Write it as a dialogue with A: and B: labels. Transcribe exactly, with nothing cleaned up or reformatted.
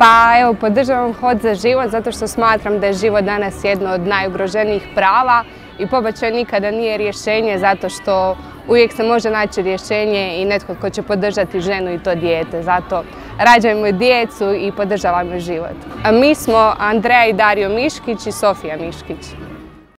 A: Pa evo, podržavam Hod za život zato što smatram da je život danas jedno od najugroženijih prava i pobačaj nikada nije rješenje zato što uvijek se može naći rješenje i netko tko će podržati ženu i to dijete. Zato rađajmo djecu i podržavajmo život. A mi smo Andreja i Dario Miškić i Sofija Miškić.